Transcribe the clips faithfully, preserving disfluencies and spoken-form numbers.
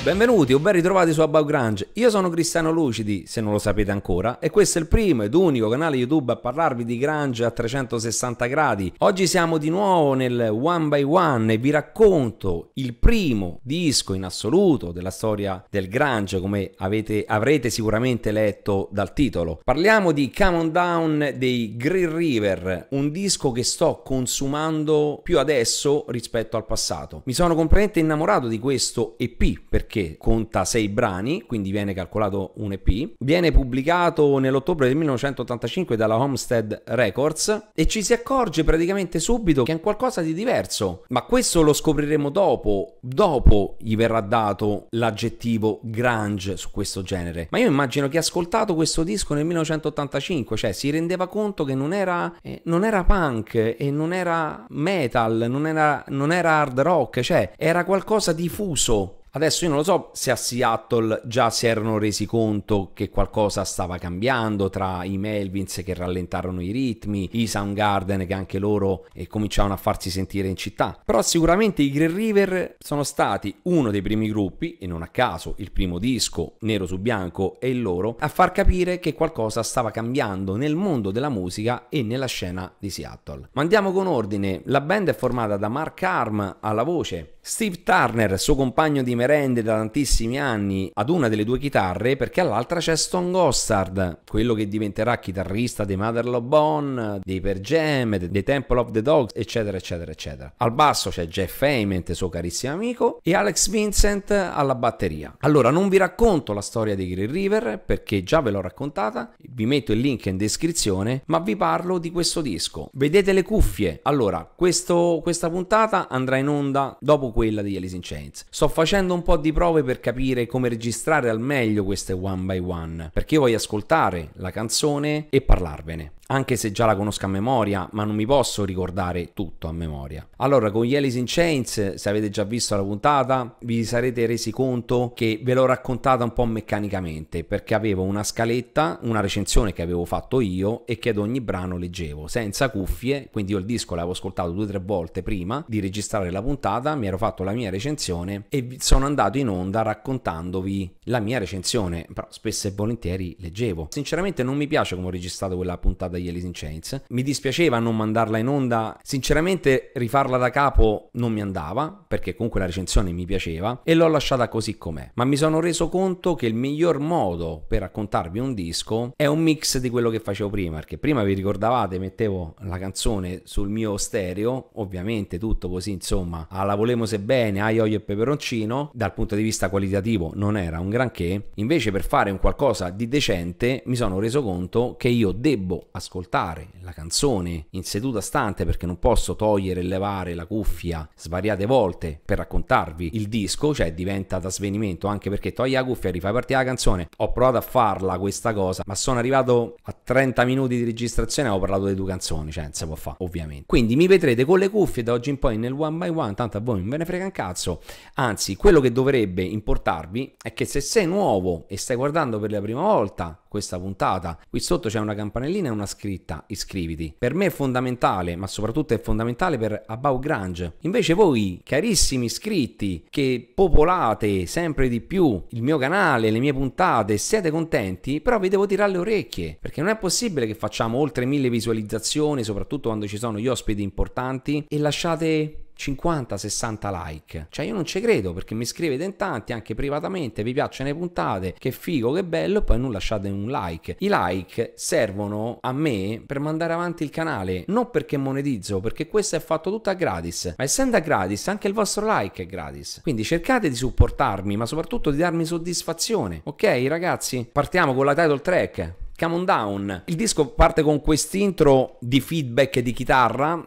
Benvenuti o ben ritrovati su About Grunge. Io sono Cristiano Lucidi, se non lo sapete ancora, e questo è il primo ed unico canale YouTube a parlarvi di grunge a trecentosessanta gradi. Oggi siamo di nuovo nel One by One e vi racconto il primo disco in assoluto della storia del grunge, come avete, avrete sicuramente letto dal titolo. Parliamo di Come On Down dei Green River, un disco che sto consumando più adesso rispetto al passato. Mi sono completamente innamorato di questo E P perché che conta sei brani, quindi viene calcolato un E P, viene pubblicato nell'ottobre del millenovecentottantacinque dalla Homestead Records e ci si accorge praticamente subito che è un qualcosa di diverso, ma questo lo scopriremo dopo, dopo gli verrà dato l'aggettivo grunge su questo genere. Ma io immagino che ha ascoltato questo disco nel millenovecentottantacinque, cioè si rendeva conto che non era, eh, non era punk e non era metal, non era, non era hard rock, cioè era qualcosa di fuso. Adesso io non lo so se a Seattle già si erano resi conto che qualcosa stava cambiando tra i Melvins che rallentarono i ritmi, i Soundgarden che anche loro eh, cominciavano a farsi sentire in città. Però sicuramente i Green River sono stati uno dei primi gruppi, e non a caso il primo disco nero su bianco è il loro, a far capire che qualcosa stava cambiando nel mondo della musica e nella scena di Seattle. Ma andiamo con ordine. La band è formata da Mark Arm alla voce, Steve Turner, suo compagno di merende da tantissimi anni, ad una delle due chitarre, perché all'altra c'è Stone Gossard, quello che diventerà chitarrista dei Mother Love Bone, dei Pearl Jam, dei Temple of the Dogs, eccetera eccetera eccetera. Al basso c'è Jeff Ament, suo carissimo amico, e Alex Vincent alla batteria. Allora non vi racconto la storia dei Green River perché già ve l'ho raccontata, vi metto il link in descrizione, ma vi parlo di questo disco. Vedete le cuffie? Allora questo, questa puntata andrà in onda dopo quella di Alice in Chains. Sto facendo un po' di prove per capire come registrare al meglio queste One by One, perché io voglio ascoltare la canzone e parlarvene, anche se già la conosco a memoria, ma non mi posso ricordare tutto a memoria. Allora, con gli Alice in Chains, se avete già visto la puntata, vi sarete resi conto che ve l'ho raccontata un po' meccanicamente, perché avevo una scaletta, una recensione che avevo fatto io e che ad ogni brano leggevo, senza cuffie, quindi io il disco l'avevo ascoltato due o tre volte prima di registrare la puntata, mi ero fatto la mia recensione e sono andato in onda raccontandovi la mia recensione, però spesso e volentieri leggevo. Sinceramente non mi piace come ho registrato quella puntata di Alice in Chains, mi dispiaceva non mandarla in onda, sinceramente rifarla da capo non mi andava, perché comunque la recensione mi piaceva e l'ho lasciata così com'è, ma mi sono reso conto che il miglior modo per raccontarvi un disco è un mix di quello che facevo prima, perché prima vi ricordavate mettevo la canzone sul mio stereo, ovviamente tutto così insomma alla volemo se bene, aglio, olio e peperoncino, dal punto di vista qualitativo non era un granché, invece per fare un qualcosa di decente mi sono reso conto che io debbo ascoltare la canzone in seduta stante, perché non posso togliere e levare la cuffia svariate volte per raccontarvi il disco, cioè diventa da svenimento, anche perché togli la cuffia e rifai partire la canzone. Ho provato a farla questa cosa, ma sono arrivato a trenta minuti di registrazione e ho parlato di due canzoni, cioè non si può fare ovviamente. Quindi mi vedrete con le cuffie da oggi in poi nel One by One, tanto a voi non ve ne frega un cazzo. Anzi, quello che dovrebbe importarvi è che se sei nuovo e stai guardando per la prima volta questa puntata, qui sotto c'è una campanellina e una scritta iscriviti. Per me è fondamentale, ma soprattutto è fondamentale per About Grunge. Invece voi, carissimi iscritti, che popolate sempre di più il mio canale, le mie puntate, siete contenti, però vi devo tirare le orecchie, perché non è possibile che facciamo oltre mille visualizzazioni, soprattutto quando ci sono gli ospiti importanti, e lasciate cinquanta sessanta like. Cioè io non ci credo, perché mi scrivete in tanti anche privatamente, vi piacciono le puntate, che figo, che bello, e poi non lasciate un like. I like servono a me per mandare avanti il canale, non perché monetizzo, perché questo è fatto tutto a gratis, ma essendo a gratis anche il vostro like è gratis, quindi cercate di supportarmi, ma soprattutto di darmi soddisfazione. Ok ragazzi, partiamo con la title track Come On Down. Il disco parte con quest'intro di feedback di chitarra.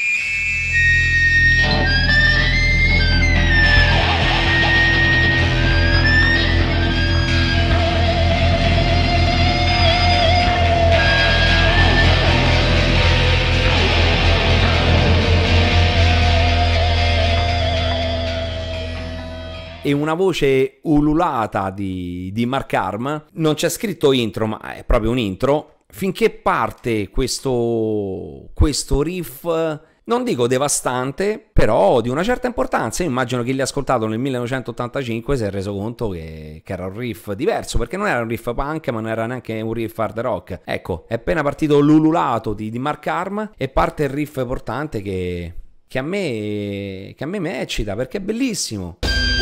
E una voce ululata di, di Mark Arm. Non c'è scritto intro, ma è proprio un intro, finché parte questo, questo riff non dico devastante, però di una certa importanza. Io immagino che chi l'ha ascoltato nel millenovecentottantacinque si è reso conto che, che era un riff diverso, perché non era un riff punk, ma non era neanche un riff hard rock. Ecco, è appena partito l'ululato di, di Mark Arm e parte il riff portante che, che a me che a me mi eccita, perché è bellissimo.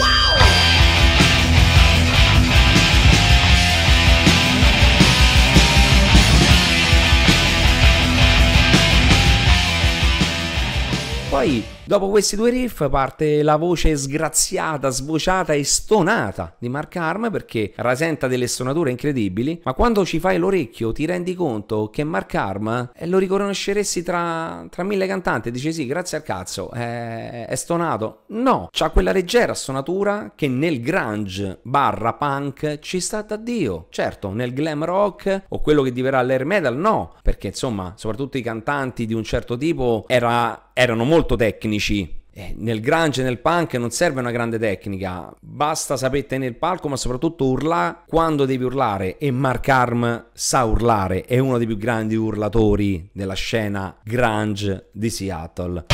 Poi, dopo questi due riff, parte la voce sgraziata, svociata e stonata di Mark Arm, perché rasenta delle stonature incredibili, ma quando ci fai l'orecchio ti rendi conto che Mark Arm eh, lo riconosceresti tra, tra mille cantanti. Dici sì, grazie al cazzo, è, è stonato. No, c'ha quella leggera stonatura che nel grunge barra punk ci sta da Dio. Certo, nel glam rock o quello che diverrà l'air metal no, perché insomma, soprattutto i cantanti di un certo tipo era, erano molto tecnici. Eh, nel grunge e nel punk non serve una grande tecnica, basta sapere tenere il palco, ma soprattutto urlare quando devi urlare, e Mark Arm sa urlare, è uno dei più grandi urlatori della scena grunge di Seattle.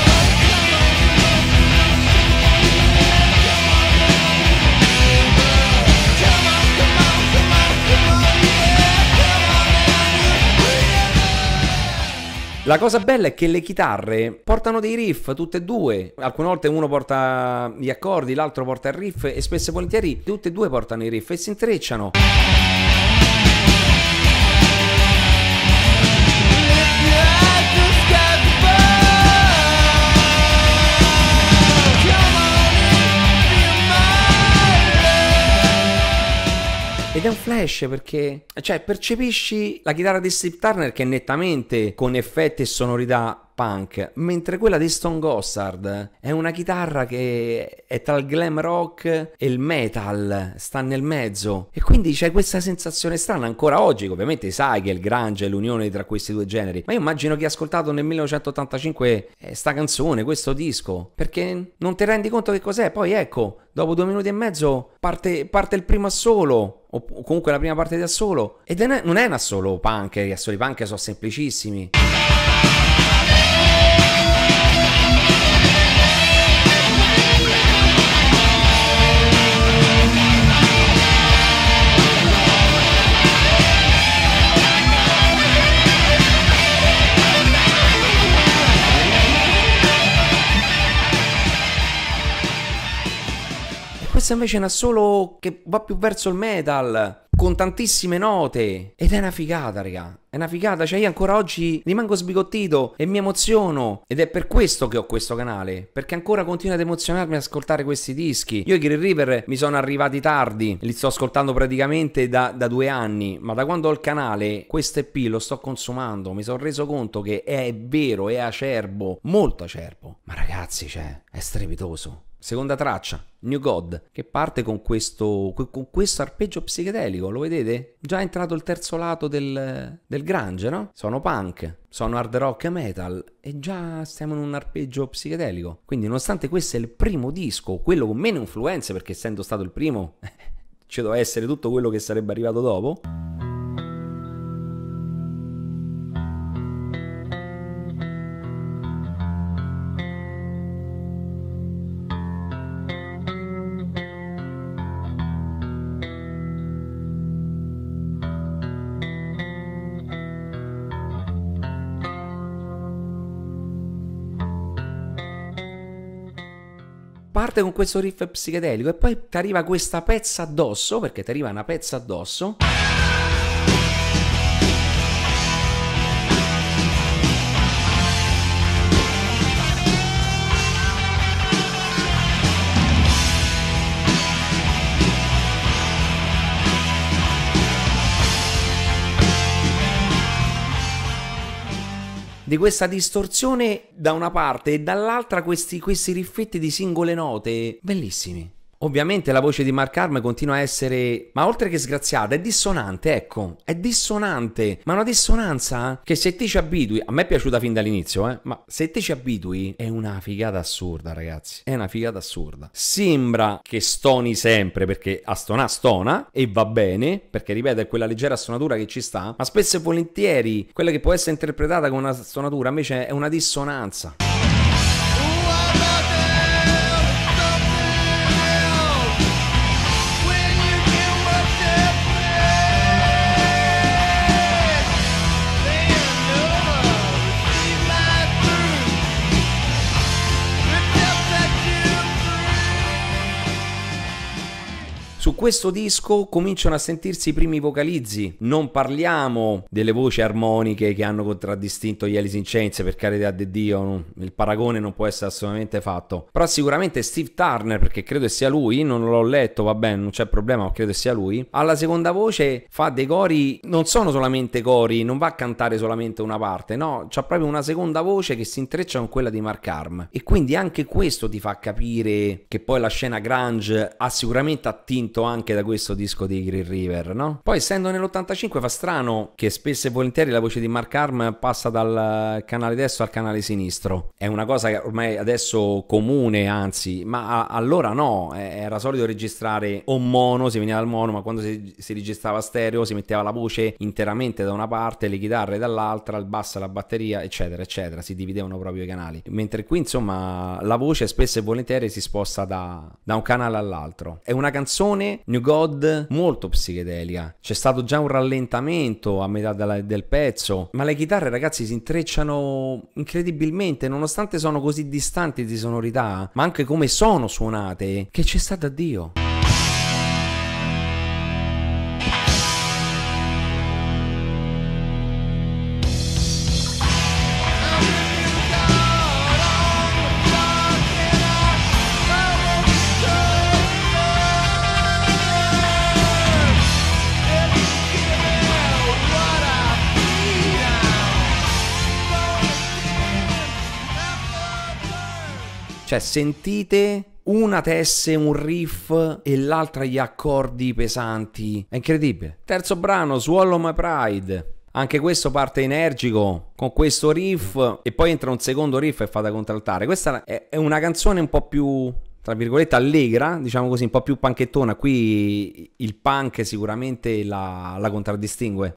La cosa bella è che le chitarre portano dei riff, tutte e due. Alcune volte uno porta gli accordi, l'altro porta il riff, e spesso e volentieri tutte e due portano i riff e si intrecciano. Ed è un flash, perché cioè percepisci la chitarra di Steve Turner che è nettamente con effetti e sonorità punk, mentre quella di Stone Gossard è una chitarra che è tra il glam rock e il metal, sta nel mezzo, e quindi c'è questa sensazione strana ancora oggi. Ovviamente sai che il grunge è l'unione tra questi due generi, ma io immagino che hai ascoltato nel millenovecentottantacinque eh, sta canzone, questo disco, perché non ti rendi conto che cos'è. Poi ecco, dopo due minuti e mezzo parte, parte il primo assolo, o comunque la prima parte di assolo, ed è, non è un assolo punk, gli assoli punk sono semplicissimi. Questo invece è un assolo che va più verso il metal, con tantissime note, ed è una figata, raga. È una figata, cioè io ancora oggi rimango sbigottito e mi emoziono, ed è per questo che ho questo canale, perché ancora continuo ad emozionarmi ad ascoltare questi dischi. Io i Green River mi sono arrivati tardi, li sto ascoltando praticamente da, da due anni, ma da quando ho il canale questo E P lo sto consumando, mi sono reso conto che è vero, è acerbo, molto acerbo, ma ragazzi, cioè, è strepitoso. Seconda traccia, New God, che parte con questo, con questo arpeggio psichedelico, lo vedete? Già è entrato il terzo lato del, del grunge, no? Sono punk, sono hard rock e metal, e già stiamo in un arpeggio psichedelico. Quindi nonostante questo è il primo disco, quello con meno influenze, perché essendo stato il primo ci doveva essere tutto quello che sarebbe arrivato dopo. Parte con questo riff psichedelico e poi ti arriva questa pezza addosso, perché ti arriva una pezza addosso. Di questa distorsione da una parte e dall'altra questi, questi riffetti di singole note bellissimi. Ovviamente la voce di Mark Arm continua a essere, ma oltre che sgraziata, è dissonante, ecco, è dissonante, ma una dissonanza che se ti ci abitui, a me è piaciuta fin dall'inizio, eh, ma se ti ci abitui è una figata assurda, ragazzi, è una figata assurda. Sembra che stoni sempre, perché a stonà stona, e va bene, perché ripeto è quella leggera stonatura che ci sta, ma spesso e volentieri quella che può essere interpretata come una stonatura invece è una dissonanza. questo disco cominciano a sentirsi i primi vocalizzi. Non parliamo delle voci armoniche che hanno contraddistinto gli Alice in Chains, per carità di Dio, il paragone non può essere assolutamente fatto, però sicuramente Steve Turner, perché credo sia lui, non l'ho letto, va bene, non c'è problema, ma credo sia lui, alla seconda voce fa dei cori, non sono solamente cori, non va a cantare solamente una parte, no, c'ha proprio una seconda voce che si intreccia con quella di Mark Arm, e quindi anche questo ti fa capire che poi la scena grunge ha sicuramente attinto anche da questo disco di Green River, no? Poi essendo nell'ottantacinque fa strano che spesso e volentieri la voce di Mark Arm passa dal canale destro al canale sinistro, è una cosa che ormai adesso comune, anzi, ma allora no, era solito registrare o mono, si veniva dal mono, ma quando si, si registrava stereo si metteva la voce interamente da una parte, le chitarre dall'altra, il basso e la batteria, eccetera eccetera, si dividevano proprio i canali, mentre qui insomma la voce spesso e volentieri si sposta da, da un canale all'altro. È una canzone New God molto psichedelica, c'è stato già un rallentamento a metà della, del pezzo, ma le chitarre, ragazzi, si intrecciano incredibilmente, nonostante sono così distanti di sonorità, ma anche come sono suonate, che c'è stato a Dio. Cioè, sentite una tesse, un riff e l'altra gli accordi pesanti. È incredibile. Terzo brano, Swallow My Pride. Anche questo parte energico con questo riff e poi entra un secondo riff e fa da contraltare. Questa è una canzone un po' più, tra virgolette, allegra, diciamo così, un po' più panchettona. Qui il punk sicuramente la, la contraddistingue.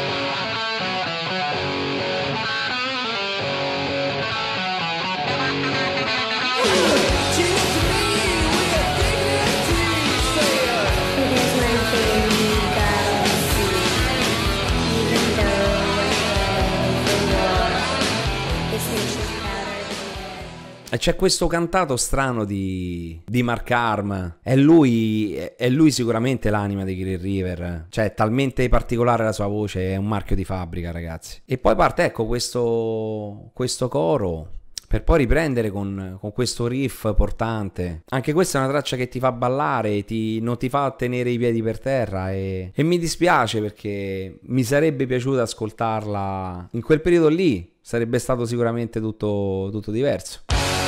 E c'è questo cantato strano di, di Mark Arm. È lui, è lui sicuramente l'anima di Green River. Cioè, è talmente particolare la sua voce, è un marchio di fabbrica, ragazzi. E poi parte, ecco, questo, questo coro, per poi riprendere con, con questo riff portante. Anche questa è una traccia che ti fa ballare, ti, non ti fa tenere i piedi per terra, e, e mi dispiace perché mi sarebbe piaciuto ascoltarla in quel periodo lì. Sarebbe stato sicuramente tutto, tutto diverso.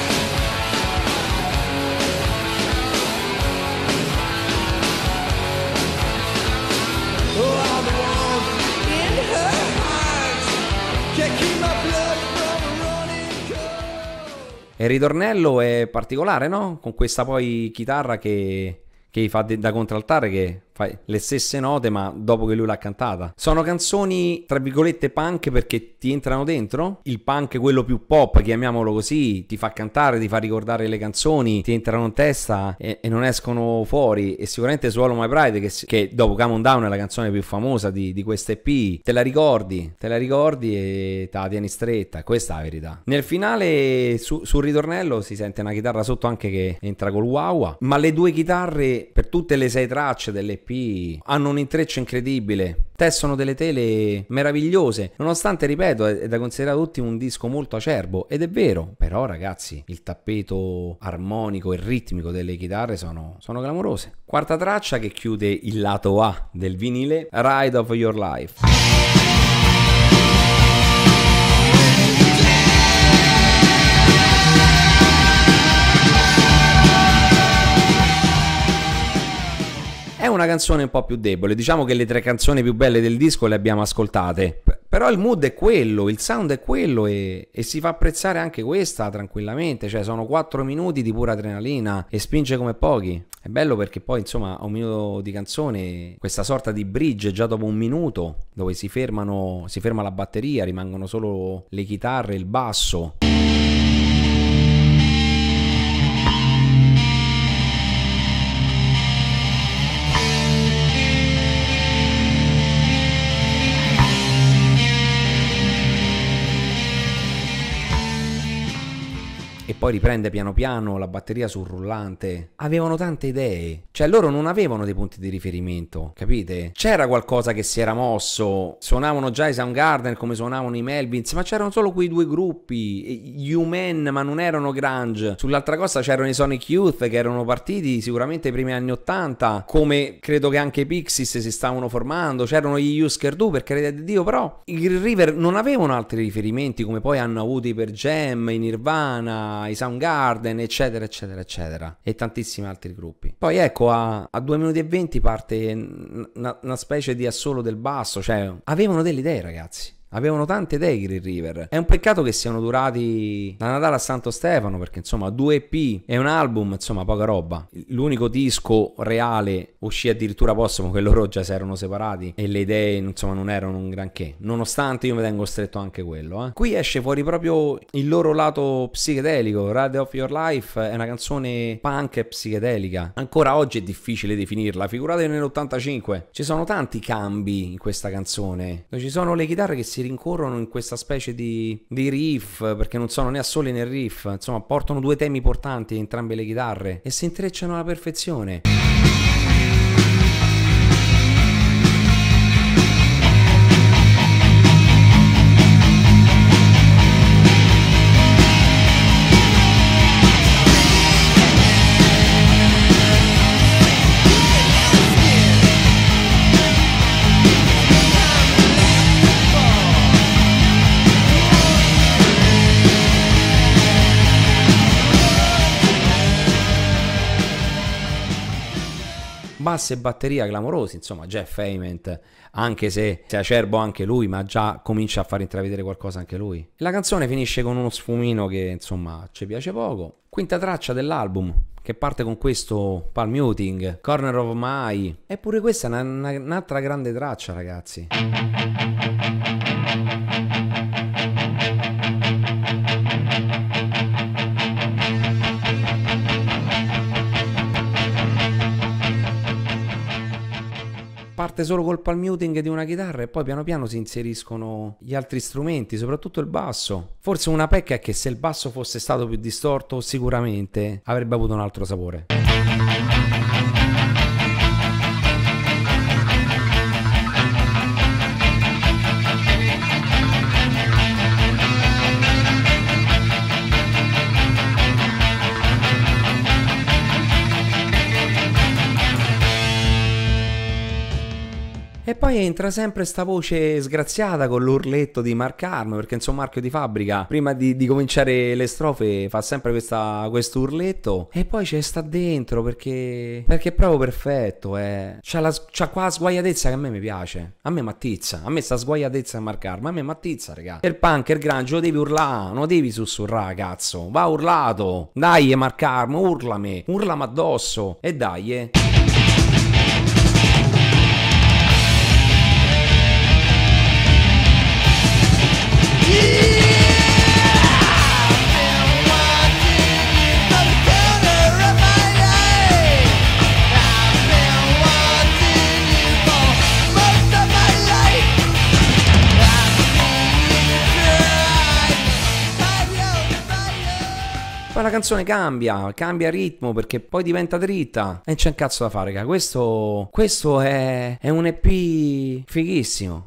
E il ritornello è particolare, no? Con questa poi chitarra che, che fa da contraltare, che fa le stesse note ma dopo che lui l'ha cantata. Sono canzoni tra virgolette punk perché ti entrano dentro. Il punk, quello più pop, chiamiamolo così, ti fa cantare, ti fa ricordare le canzoni, ti entrano in testa e, e non escono fuori. E sicuramente Swallow My Pride, che, che dopo Come On Down è la canzone più famosa di, di questa E P, te la ricordi, te la ricordi e te la tieni stretta. Questa è la verità. Nel finale, su, sul ritornello, si sente una chitarra sotto anche che entra col wah-wah, ma le due chitarre per tutte le sei tracce dell'E P hanno un intreccio incredibile, tessono delle tele meravigliose, nonostante, ripeto, è da considerare tutti un disco molto acerbo, ed è vero, però ragazzi, il tappeto armonico e ritmico delle chitarre sono, sono clamorose. Quarta traccia che chiude il lato A del vinile, Ride of Your Life. È una canzone un po' più debole, diciamo che le tre canzoni più belle del disco le abbiamo ascoltate, però il mood è quello, il sound è quello, e, e si fa apprezzare anche questa tranquillamente, cioè sono quattro minuti di pura adrenalina e spinge come pochi. È bello perché poi insomma a un minuto di canzone, questa sorta di bridge già dopo un minuto, dove si fermano, si ferma la batteria, rimangono solo le chitarre e il basso. E poi poi riprende piano piano la batteria sul rullante, avevano tante idee, cioè loro non avevano dei punti di riferimento, capite? C'era qualcosa che si era mosso, suonavano già i Soundgarden come suonavano i Melvins, ma c'erano solo quei due gruppi, gli U-Men, ma non erano grunge. Sull'altra costa c'erano i Sonic Youth che erano partiti sicuramente ai primi anni ottanta, come credo che anche i Pixies si stavano formando, c'erano gli Husker Du, per carità di Dio, però i Green River non avevano altri riferimenti come poi hanno avuto i Pearl Jam, i Nirvana, i Soundgarden, eccetera eccetera eccetera, e tantissimi altri gruppi. Poi ecco, a, a due minuti e venti parte una, una specie di assolo del basso, cioè avevano delle idee, ragazzi. Avevano tante idee i Green River. È un peccato che siano durati da Natale a Santo Stefano, perché insomma due E P e un album, insomma poca roba. L'unico disco reale uscì addirittura postumo, che loro già si erano separati e le idee insomma non erano un granché, nonostante io mi tengo stretto anche quello, eh. Qui esce fuori proprio il loro lato psichedelico. Ride of Your Life è una canzone punk e psichedelica. Ancora oggi è difficile definirla, figuratevi nell'ottantacinque. Ci sono tanti cambi in questa canzone, ci sono le chitarre che si rincorrono in questa specie di, di riff, perché non sono né a soli né riff, insomma portano due temi portanti entrambe le chitarre e si intrecciano alla perfezione. Basso e batteria clamorosi, insomma Jeff Ament, anche se si acerbo anche lui, ma già comincia a far intravedere qualcosa anche lui. La canzone finisce con uno sfumino che insomma ci piace poco. Quinta traccia dell'album, che parte con questo Palm Muting, Corner of My Eye. Eppure questa è una, una, un'altra grande traccia, ragazzi. Parte solo col palm muting di una chitarra e poi piano piano si inseriscono gli altri strumenti, soprattutto il basso. Forse una pecca è che se il basso fosse stato più distorto sicuramente avrebbe avuto un altro sapore. E poi entra sempre sta voce sgraziata con l'urletto di Mark Arm, perché insomma marchio di fabbrica prima di, di cominciare le strofe fa sempre questa, questo urletto, e poi c'è sta dentro perché perché è proprio perfetto, eh. c'ha, la, c'ha qua la sguaiatezza che a me mi piace, a me mattizza, a me sta sguaiatezza di Mark Arm, a me mattizza, raga. Il punk, il grunge lo devi urlare, non lo devi sussurrare, cazzo, va urlato, dai Mark Arm, urlami, urlami addosso, e dai, eh. Poi la canzone cambia, cambia ritmo perché poi diventa dritta e non c'è un cazzo da fare, raga. Questo, questo è, è un E P fighissimo.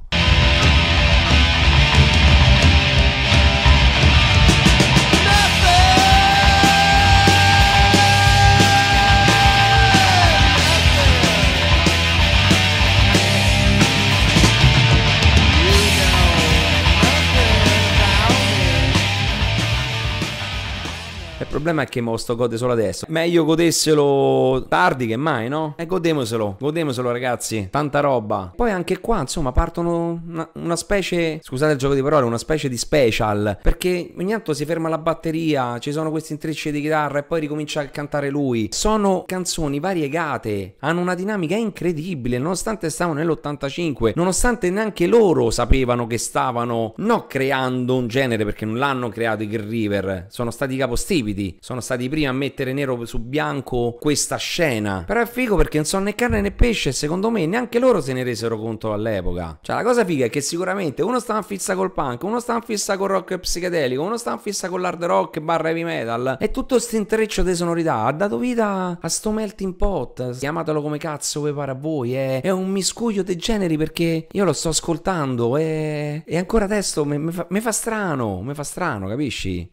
Il problema è che me lo sto gode solo adesso. Meglio godesselo tardi che mai, no? E godemoselo, godemoselo ragazzi, tanta roba. Poi anche qua, insomma, partono una, una specie, scusate il gioco di parole, una specie di special, perché ogni tanto si ferma la batteria, ci sono questi intrecci di chitarra e poi ricomincia a cantare lui. Sono canzoni variegate, hanno una dinamica incredibile, nonostante stavano nell'ottantacinque, nonostante neanche loro sapevano che stavano, no, creando un genere, perché non l'hanno creato i Green River, sono stati capostipiti. Grilli sono stati i primi a mettere nero su bianco questa scena. Però è figo perché non sono né carne né pesce, e secondo me neanche loro se ne resero conto all'epoca. Cioè la cosa figa è che sicuramente uno stava in fissa col punk, uno stava in fissa col rock psichedelico, uno stava in fissa con l'hard rock barra heavy metal, e tutto sto intreccio di sonorità ha dato vita a sto melting pot. Chiamatelo come cazzo vi pare a voi, è, è un miscuglio dei generi, perché io lo sto ascoltando e, e ancora adesso mi fa, fa strano, mi fa strano, capisci?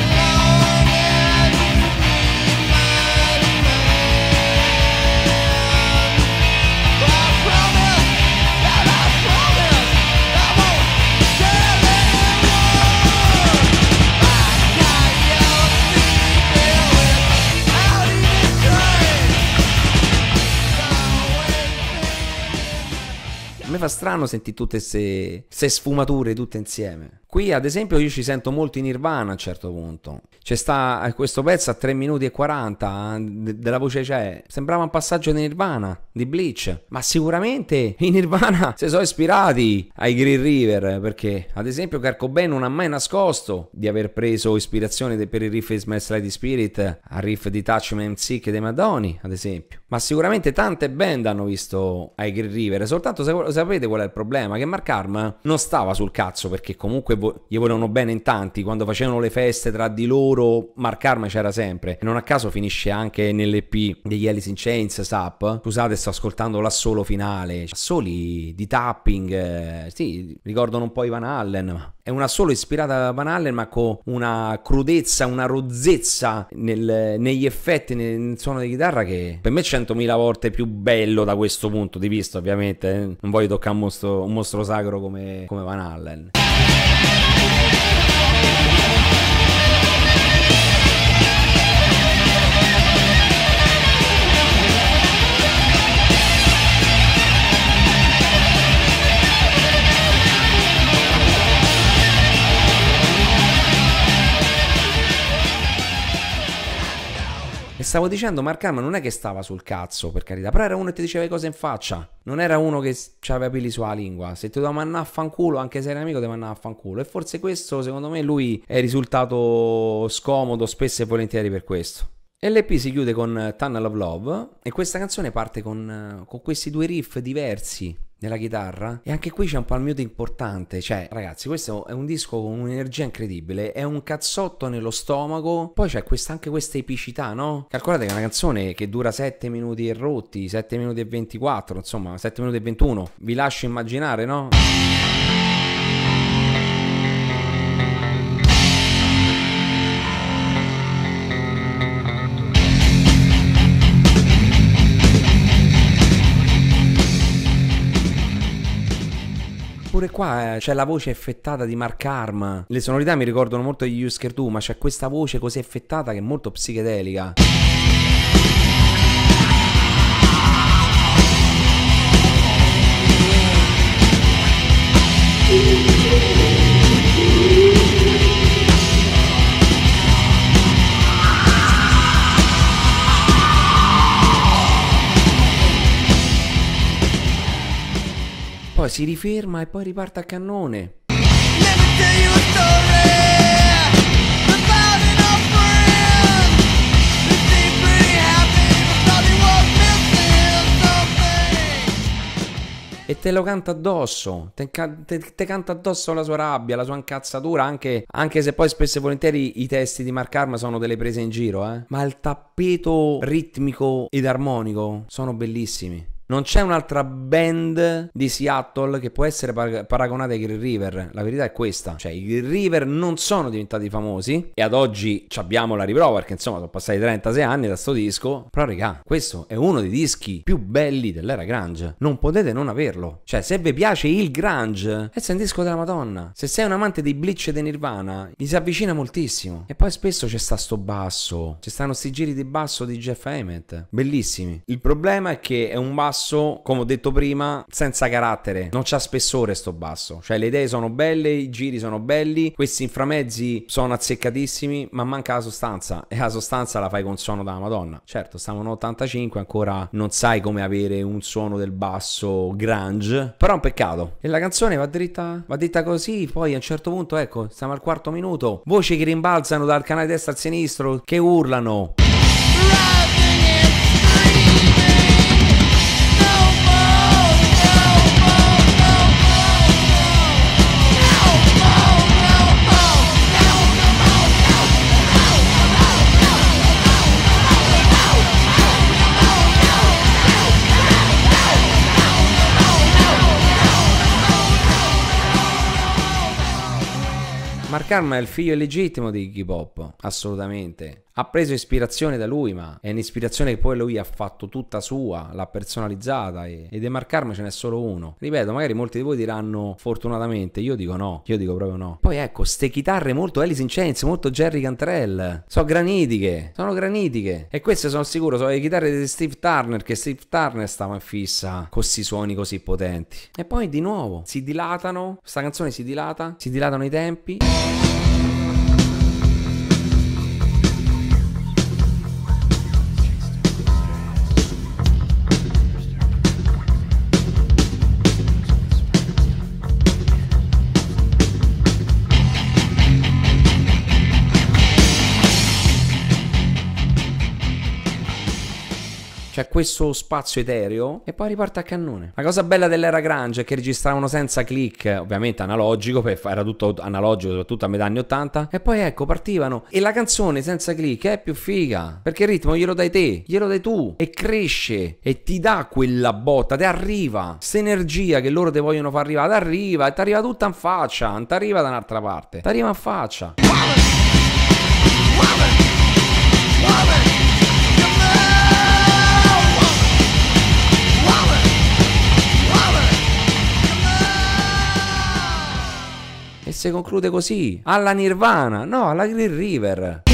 Mi fa strano sentire tutte queste sfumature tutte insieme. Qui ad esempio io ci sento molto in Nirvana a un certo punto. C'è sta questo pezzo a tre minuti e quaranta della voce, c'è, sembrava un passaggio di Nirvana, di Bleach. Ma sicuramente i Nirvana si sono ispirati ai Green River, perché ad esempio Kurt Cobain non ha mai nascosto di aver preso ispirazione per il riff di Smells Like Teen Spirit al riff di Touchman Sick dei Madonna, ad esempio. Ma sicuramente tante band hanno visto ai Green River, soltanto se sapete qual è il problema, che Mark Arm non stava sul cazzo, perché comunque gli volevano bene in tanti. Quando facevano le feste tra di loro Mark Arm c'era sempre, e non a caso finisce anche nell'E P degli Alice in Chains, Sap. Scusate, sto ascoltando l'assolo finale, assoli di tapping, eh, sì, ricordano un po' i Van Halen, ma è una solo ispirata a Van Halen, ma con una crudezza, una rozzezza nel, negli effetti, nel, nel suono di chitarra, che per me è centomila volte più bello da questo punto di vista, ovviamente. Eh? Non voglio toccare un mostro, un mostro sacro come, come Van Halen. E stavo dicendo, Mark Arm non è che stava sul cazzo, per carità, però era uno che ti diceva le cose in faccia. Non era uno che aveva peli sulla lingua. Se ti doveva mandare a fanculo, anche se era amico, ti mandava a fanculo. E forse questo, secondo me, lui è risultato scomodo spesso e volentieri per questo. E l'E P si chiude con Tunnel of Love, e questa canzone parte con, con questi due riff diversi nella chitarra, e anche qui c'è un palmioto importante. Cioè ragazzi, questo è un disco con un'energia incredibile, è un cazzotto nello stomaco. Poi c'è questa, anche questa epicità, no? Calcolate che è una canzone che dura sette minuti e rotti, sette minuti e ventiquattro, insomma sette minuti e ventuno, vi lascio immaginare, no? Pure qua eh, c'è la voce effettata di Mark Arm. Le sonorità mi ricordano molto gli Husker Du, ma c'è questa voce così effettata che è molto psichedelica. Poi si riferma e poi riparte a cannone. E te lo canta addosso, te, te, te canta addosso la sua rabbia, la sua incazzatura, anche, anche se poi spesso e volentieri i testi di Mark Arm sono delle prese in giro, eh. Ma il tappeto ritmico ed armonico sono bellissimi. Non c'è un'altra band di Seattle che può essere par paragonata ai Green River. La verità è questa. Cioè, i Green River non sono diventati famosi, e ad oggi abbiamo la riprova, perché insomma sono passati trentasei anni da sto disco. Però raga, questo è uno dei dischi più belli dell'era grunge. Non potete non averlo. Cioè, se vi piace il grunge, questo è un disco della Madonna. Se sei un amante dei Bleach e dei Nirvana, gli si avvicina moltissimo. E poi spesso c'è sta sto basso, ci stanno sti giri di basso di Jeff Ament, bellissimi. Il problema è che è un basso basso, come ho detto prima, senza carattere, non c'ha spessore sto basso, cioè le idee sono belle, i giri sono belli, questi inframezzi sono azzeccatissimi, ma manca la sostanza, e la sostanza la fai con suono da Madonna. Certo, stiamo in ottantacinque, ancora non sai come avere un suono del basso grunge, però è un peccato. E la canzone va dritta, va dritta così, poi a un certo punto, ecco, stiamo al quarto minuto, voci che rimbalzano dal canale destra al sinistro, che urlano. Mark Arman è il figlio illegittimo di Iggy Pop, assolutamente. Ha preso ispirazione da lui, ma è un'ispirazione che poi lui ha fatto tutta sua, l'ha personalizzata, e, e di Mark Arman ce n'è solo uno. Ripeto, magari molti di voi diranno fortunatamente, io dico no, io dico proprio no. Poi ecco, ste chitarre molto Alice in Chains, molto Jerry Cantrell, sono granitiche, sono granitiche. E queste sono sicuro, sono le chitarre di Steve Turner, che Steve Turner stava in fissa con questi suoni così potenti. E poi di nuovo, si dilatano, questa canzone si dilata, si dilatano i tempi. C'è questo spazio etereo e poi riparte a cannone. La cosa bella dell'era grunge è che registravano senza click, ovviamente analogico, era tutto analogico soprattutto a metà anni ottanta, e poi ecco partivano e la canzone senza click è più figa, perché il ritmo glielo dai te, glielo dai tu, e cresce e ti dà quella botta, ti arriva questa energia che loro ti vogliono far arrivare, ti arriva e ti arriva tutta in faccia, non ti arriva da un'altra parte, ti arriva in faccia. E si conclude così, alla Nirvana, no, alla Green River.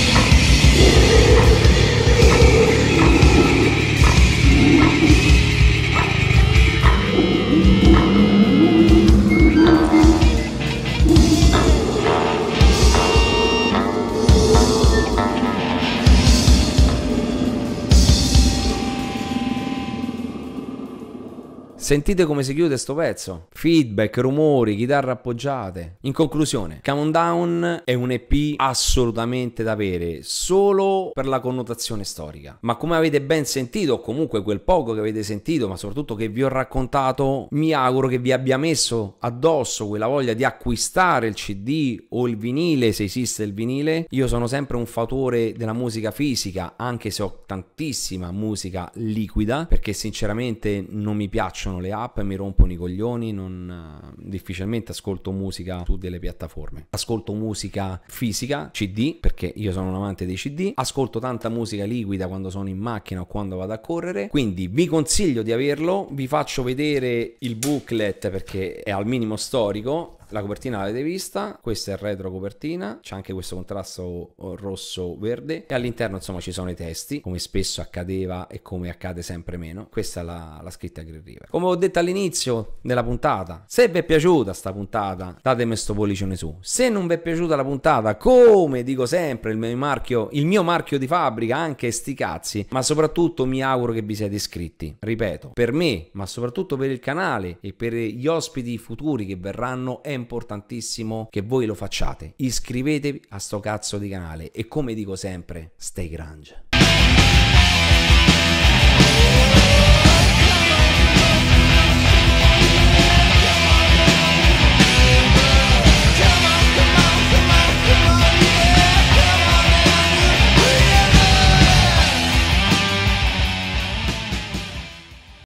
Sentite come si chiude sto pezzo. Feedback, rumori, chitarre appoggiate. In conclusione, Come On Down è un E P assolutamente da avere, solo per la connotazione storica. Ma come avete ben sentito, o comunque quel poco che avete sentito, ma soprattutto che vi ho raccontato, mi auguro che vi abbia messo addosso quella voglia di acquistare il C D o il vinile, se esiste il vinile. Io sono sempre un fautore della musica fisica, anche se ho tantissima musica liquida, perché sinceramente non mi piacciono le app, mi rompono i coglioni, non, difficilmente ascolto musica su delle piattaforme. Ascolto musica fisica, C D, perché io sono un amante dei C D, ascolto tanta musica liquida quando sono in macchina o quando vado a correre, quindi vi consiglio di averlo. Vi faccio vedere il booklet perché è al minimo storico. La copertina l'avete vista, questa è il retro copertina, c'è anche questo contrasto rosso-verde e all'interno insomma ci sono i testi, come spesso accadeva e come accade sempre meno. Questa è la, la scritta Green River. Come ho detto all'inizio della puntata, se vi è piaciuta sta puntata datemi sto pollicione su. Se non vi è piaciuta la puntata, come dico sempre, il mio marchio, il mio marchio di fabbrica, anche sti cazzi, ma soprattutto mi auguro che vi siate iscritti. Ripeto, per me, ma soprattutto per il canale e per gli ospiti futuri che verranno, è importantissimo che voi lo facciate. Iscrivetevi a sto cazzo di canale e come dico sempre, stay grunge.